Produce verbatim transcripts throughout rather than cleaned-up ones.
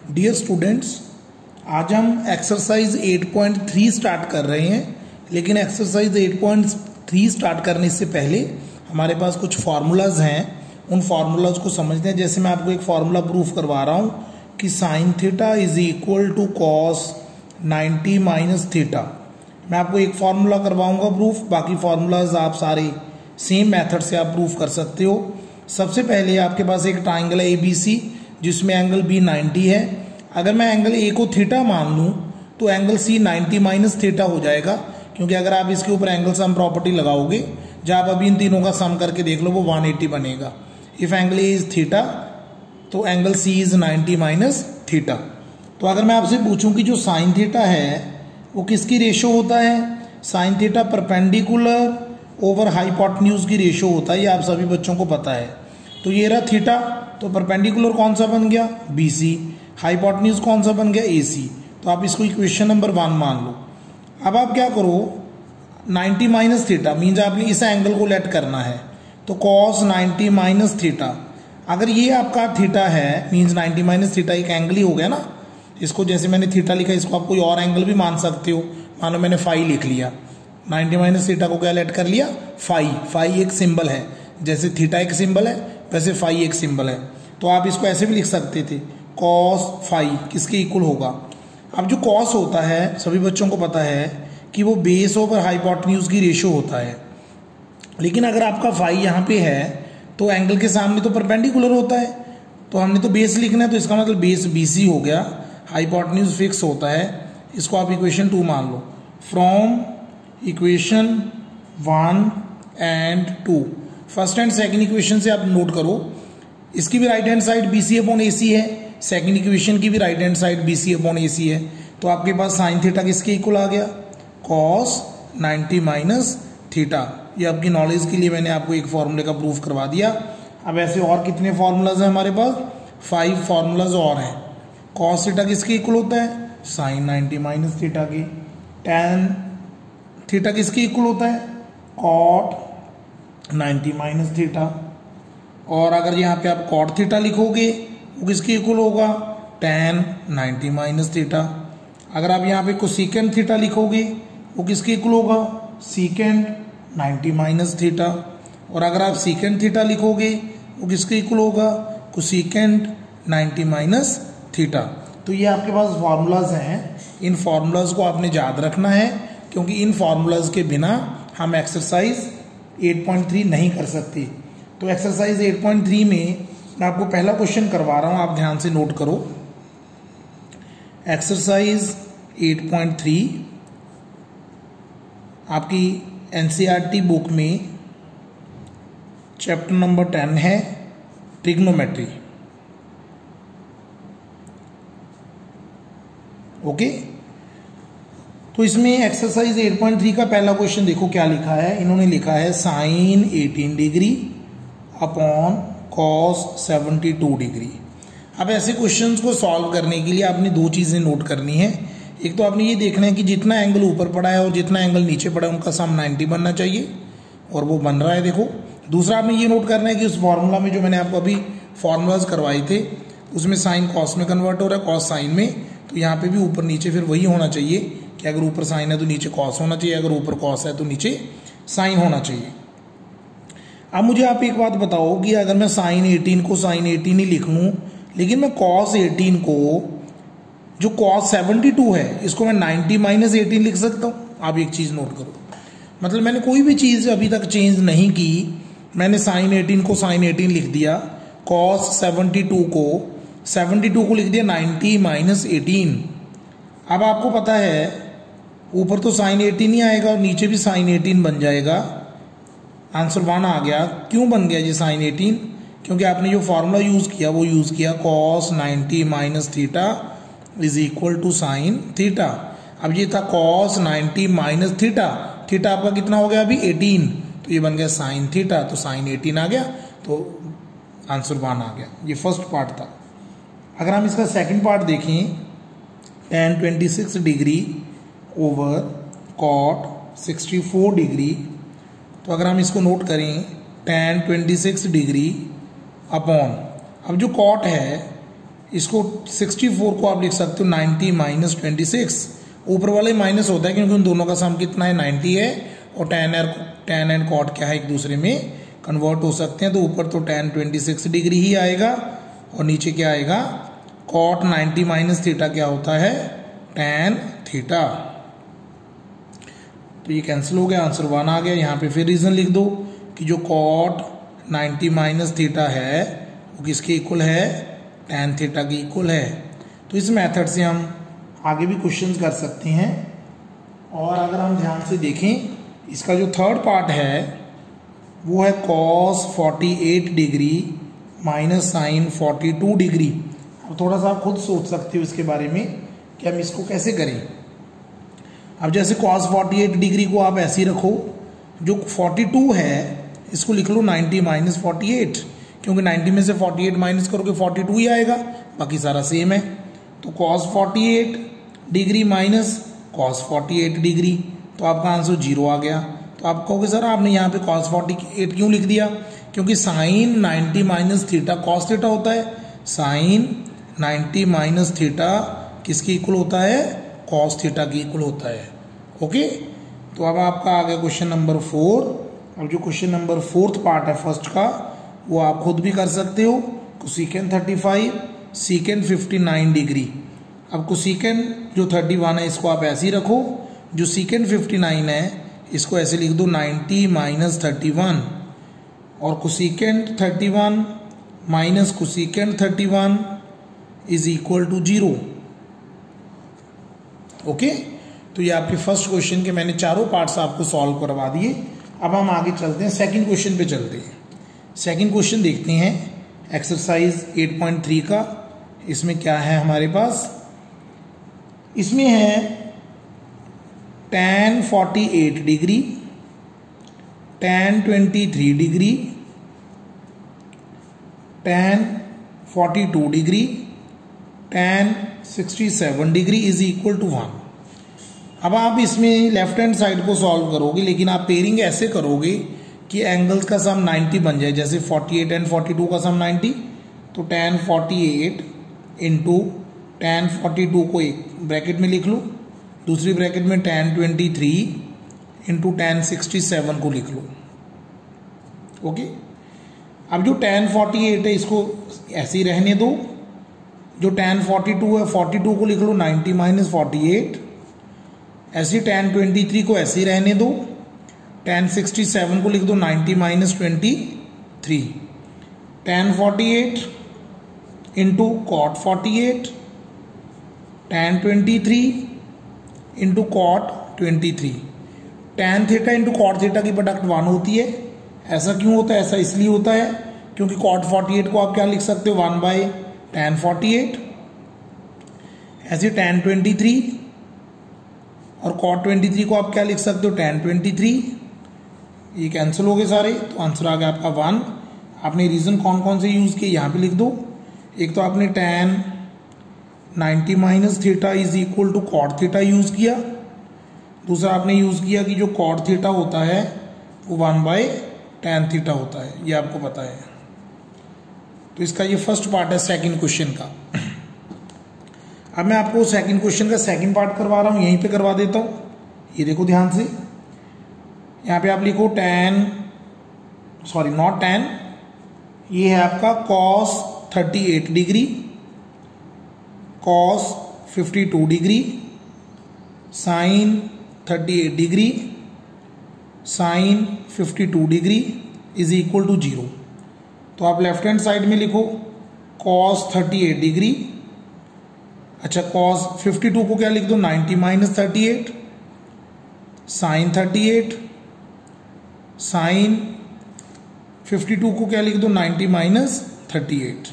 Dear students, आज हम exercise आठ पॉइंट तीन स्टार्ट कर रहे हैं, लेकिन एक्सरसाइज आठ पॉइंट तीन स्टार्ट करने से पहले हमारे पास कुछ फार्मूलाज हैं। उन फार्मूलाज को समझते हैं। जैसे मैं आपको एक फार्मूला प्रूफ करवा रहा हूँ कि sine theta is equal to cos ninety minus theta. मैं आपको एक फार्मूला करवाऊंगा प्रूफ, बाकी फार्मूलाज आप सारे सेम मेथड से आप प्रूफ कर सकते हो। सबसे पहले आपके पास एक ट्राइंगल है ए बी सी, जिसमें एंगल बी नाइन्टी है। अगर मैं एंगल ए को थीटा मान लूँ तो angle C ninety minus theta हो जाएगा, क्योंकि अगर आप इसके ऊपर एंगल सम प्रॉपर्टी लगाओगे, जब आप अभी इन तीनों का सम करके देख लो, वो वन एटी बनेगा। If angle A is theta तो angle C is ninety minus theta. तो अगर मैं आपसे पूछूं कि जो साइन थीटा है वो किसकी रेशो होता है, sine theta perpendicular over hypotenuse की रेशो होता है, ये आप सभी बच्चों को पता है। तो ये रहा थीटा, तो परपेंडिकुलर कौन सा बन गया, बी सी। हाइपोटेन्यूज कौन सा बन गया, ए सी। तो आप इसको इक्वेशन नंबर वन मान लो। अब आप क्या करो, नाइन्टी माइनस थीटा मीन्स आपने इस एंगल को लेट करना है, तो कॉस नाइन्टी माइनस थीटा। अगर ये आपका थीटा है मीन्स नाइन्टी माइनस थीटा एक एंगल ही हो गया ना। इसको जैसे मैंने थीटा लिखा, इसको आप कोई और एंगल भी मान सकते हो। मानो मैंने फाई लिख लिया, नाइन्टी माइनस थीटा को क्या लेट कर लिया, फाई। फाई एक सिंबल है, जैसे थीटा एक सिंबल है वैसे फाई एक सिंबल है। तो आप इसको ऐसे भी लिख सकते थे, कॉस फाई किसके इक्वल होगा। अब जो कॉस होता है सभी बच्चों को पता है कि वो बेस ओवर हाइपोटेन्यूज की रेशो होता है, लेकिन अगर आपका फाई यहाँ पे है तो एंगल के सामने तो परपेंडिकुलर होता है। तो हमने तो बेस लिखना है, तो इसका मतलब बेस बीसी हो गया, हाइपोटेन्यूज फिक्स होता है। इसको आप इक्वेशन टू मान लो। From equation one and two, first and second equation से आप नोट करो, इसकी भी right hand side B C upon A C है, सेकंड इक्वेशन की भी right hand side B C upon A C है। तो आपके पास साइन थीटा किसके इक्वल आ गया, कॉस नाइन्टी माइनस थीटा। ये आपकी नॉलेज के लिए मैंने आपको एक फॉर्मूले का प्रूफ करवा दिया। अब ऐसे और कितने फॉर्मूलाज हैं हमारे पास, फाइव फॉर्मूलाज और हैं। कॉस थीटा किसके इक्वल होता है, साइन नाइन्टी माइनस थीटा की। टेन थीटा किसके इक्वल होता है, कॉट नाइन्टी माइनस थीटा। और अगर यहाँ पे आप कॉट थीटा लिखोगे वो किसके इक्वल होगा, टेन नाइन्टी माइनस थीटा। अगर आप यहाँ पे कोसेकेंट थीटा लिखोगे वो किसके इक्वल होगा, सीकेंट नाइन्टी माइनस थीटा। और अगर आप सीकेंट थीटा लिखोगे वो किसके इक्वल होगा, कोसेकेंट नाइन्टी माइनस थीटा। तो ये आपके पास फार्मूलाज हैं, इन फार्मूलाज को आपने याद रखना है, क्योंकि इन फार्मूलाज के बिना हम एक्सरसाइज आठ पॉइंट तीन नहीं कर सकते। तो एक्सरसाइज आठ पॉइंट तीन में मैं आपको पहला क्वेश्चन करवा रहा हूँ, आप ध्यान से नोट करो। एक्सरसाइज आठ पॉइंट तीन आपकी एनसीईआरटी बुक में चैप्टर नंबर टेन है, ट्रिग्नोमेट्री। ओके, तो इसमें एक्सरसाइज आठ पॉइंट तीन का पहला क्वेश्चन देखो क्या लिखा है। इन्होंने लिखा है साइन अठारह डिग्री अपॉन कॉस बहत्तर डिग्री। अब ऐसे क्वेश्चंस को सॉल्व करने के लिए आपने दो चीजें नोट करनी है। एक तो आपने ये देखना है कि जितना एंगल ऊपर पड़ा है और जितना एंगल नीचे पड़ा है उनका सम नब्बे बनना चाहिए, और वो बन रहा है देखो। दूसरा आपने ये नोट करना है कि उस फॉर्मूला में जो मैंने आपको अभी फॉर्मूलाज करवाए थे उसमें साइन कॉस में कन्वर्ट हो रहा है, कॉस साइन में। तो यहाँ पे भी ऊपर नीचे फिर वही होना चाहिए कि अगर ऊपर साइन है तो नीचे कॉस होना चाहिए, अगर ऊपर कॉस है तो नीचे साइन होना चाहिए। अब मुझे आप एक बात बताओ कि अगर मैं साइन अठारह को साइन अठारह ही लिख लूँ, लेकिन मैं कॉस अठारह को, जो कॉस बहत्तर है, इसको मैं नाइन्टी माइनस अठारह लिख सकता हूँ। आप एक चीज़ नोट करो, मतलब मैंने कोई भी चीज़ अभी तक चेंज नहीं की। मैंने साइन अठारह को साइन अठारह लिख दिया, कॉस बहत्तर को बहत्तर को लिख दिया नाइन्टी माइनस अठारह। अब आपको पता है ऊपर तो साइन अठारह नहीं आएगा और नीचे भी साइन अठारह बन जाएगा। आंसर वन आ गया। क्यों बन गया जी साइन अठारह, क्योंकि आपने जो फॉर्मूला यूज़ किया वो यूज़ किया cos ninety minus theta is equal to sine theta. अब ये था cos ninety minus theta, theta आपका कितना हो गया अभी अठारह, तो ये बन गया साइन थीटा, तो साइन अठारह आ गया, तो आंसर वन आ गया। ये फर्स्ट पार्ट था। अगर हम इसका सेकंड पार्ट देखें, tan twenty six degree over cot sixty four degree, तो अगर हम इसको नोट करें tan twenty six degree upon, अब जो कॉट है इसको सिक्सटी फोर को आप लिख सकते हो नाइन्टी माइनस ट्वेंटी सिक्स। ऊपर वाले माइनस होता है क्योंकि उन दोनों का सम कितना है, नाइन्टी है, और tan and tan and cot क्या है, एक दूसरे में कन्वर्ट हो सकते हैं। तो ऊपर तो टेन ट्वेंटी सिक्स डिग्री ही आएगा और नीचे क्या आएगा, कॉट नाइन्टी माइनस थीटा क्या होता है, टेन थीटा। तो ये कैंसिल हो गया, आंसर वन आ गया। यहाँ पे फिर रीजन लिख दो कि जो कॉट नाइन्टी माइनस थीटा है वो किसके इक्वल है, टेन थीटा की इक्वल है। तो इस मेथड से हम आगे भी क्वेश्चंस कर सकते हैं। और अगर हम ध्यान से देखें, इसका जो थर्ड पार्ट है वो है cos forty eight degree minus sine forty two degree. अब थोड़ा सा आप खुद सोच सकते हो इसके बारे में कि हम इसको कैसे करें। अब जैसे कॉस फोर्टी एट डिग्री को आप ऐसे ही रखो, जो फोर्टी टू है इसको लिख लो नाइन्टी माइनस फोर्टी एट, क्योंकि नाइन्टी में से फोर्टी एट माइनस करोगे फोर्टी टू ही आएगा, बाकी सारा सेम है। तो cos forty eight degree minus cos forty eight degree, तो आपका आंसर जीरो आ गया। तो आप कहोगे सर आपने यहाँ पे कॉस फोर्टी एट क्यों लिख दिया, क्योंकि sine ninety minus theta cos theta होता है। साइन नाइन्टी माइनस थीटा किसकी इक्वल होता है, कॉस थीटा की इक्वल होता है। ओके, तो अब आपका आ गया क्वेश्चन नंबर फोर। अब जो क्वेश्चन नंबर फोर्थ पार्ट है फर्स्ट का, वो आप खुद भी कर सकते हो। Cosecant thirty five, secant fifty nine degree. अब कोसेकेंट जो थर्टी वन है इसको आप ऐसे ही रखो, जो सीकेंट फिफ्टी नाइन है इसको ऐसे लिख दो नाइन्टी माइनस थर्टी वन, और cosecant thirty one minus cosecant thirty one is equal to zero. Okay, तो ये आपके फर्स्ट क्वेश्चन के मैंने चारों पार्ट्स आपको सॉल्व करवा दिए। अब हम आगे चलते हैं, सेकंड क्वेश्चन पे चलते हैं। सेकंड क्वेश्चन देखते हैं एक्सरसाइज एट पॉइंट थ्री का। इसमें क्या है हमारे पास, इसमें है tan forty eight degree, tan twenty three degree, tan forty two degree, tan sixty seven degree is equal to one. अब आप इसमें लेफ्ट हैंड साइड को सॉल्व करोगे, लेकिन आप पेयरिंग ऐसे करोगे कि एंगल्स का सम नाइन्टी बन जाए। जैसे forty eight and forty two का सम नाइन्टी, तो tan forty eight into tan forty two को एक ब्रैकेट में लिख लो, दूसरी ब्रैकेट में tan twenty three into tan sixty seven को लिख लो। ओके, अब जो टेन फोर्टी एट है इसको ऐसे ही रहने दो, जो टेन फोर्टी टू है फोर्टी टू को लिख लो नाइन्टी माइनस फोर्टी एट, ऐसे टेन ट्वेंटी थ्री को ऐसे ही रहने दो, टेन सिक्सटी सेवन को लिख दो ninety minus twenty three, tan forty eight into cot forty eight, tan twenty three into cot twenty three. Tan theta into cot theta की product one होती है। ऐसा क्यों होता है, ऐसा इसलिए होता है क्योंकि कॉट फोर्टी एट को आप क्या लिख सकते हो, one by tan forty eight. ऐसे टेन ट्वेंटी थ्री और कॉट ट्वेंटी थ्री को आप क्या लिख सकते हो, टेन ट्वेंटी थ्री। ये कैंसिल हो गए सारे, तो आंसर आ गया आपका वन। आपने रीजन कौन कौन से यूज किए यहाँ पे लिख दो। एक तो आपने tan ninety minus theta is equal to cot theta use किया। दूसरा आपने यूज किया कि जो कॉट थीटा होता है वो वन बाय टेन थीटा होता है, ये आपको पता है। तो इसका ये फर्स्ट पार्ट है सेकंड क्वेश्चन का। अब मैं आपको सेकंड क्वेश्चन का सेकंड पार्ट करवा रहा हूं, यहीं पे करवा देता हूं। ये देखो ध्यान से, यहाँ पे आप लिखो टेन सॉरी नॉट टेन, ये है आपका cos thirty eight degree, cos fifty two degree, sine thirty eight degree, sine fifty two degree is equal to zero. तो आप लेफ्ट हैंड साइड में लिखो कॉस थर्टी एट डिग्री, अच्छा cos fifty two को क्या लिख दो, ninety minus thirty eight, sine thirty eight, sine fifty two को क्या लिख दो, ninety minus thirty eight,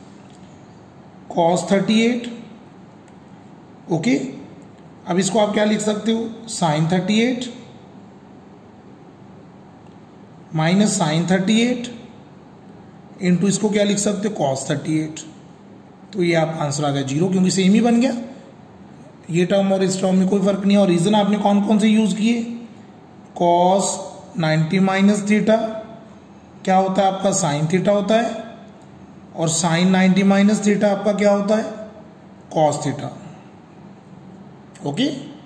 cos thirty eight. Okay, अब इसको आप क्या लिख सकते हो, sine thirty eight minus sine thirty eight into इसको क्या लिख सकते हो, कॉस थर्टी एट। तो ये आपका आंसर आ गया जीरो, क्योंकि सेम ही बन गया। ये टर्म और इस टर्म में कोई फर्क नहीं है। और रीजन आपने कौन कौन से यूज किए, कॉस नाइन्टी माइनस थीटा क्या होता है आपका, साइन थीटा होता है, और साइन नाइन्टी माइनस थीटा आपका क्या होता है, कॉस थीटा। ओके,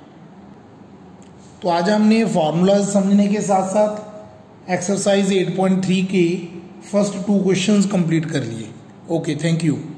तो आज हमने फॉर्मूलाज समझने के साथ साथ एक्सरसाइज एट पॉइंट थ्री के फर्स्ट टू क्वेश्चंस कंप्लीट कर लिए। Okay, thank you.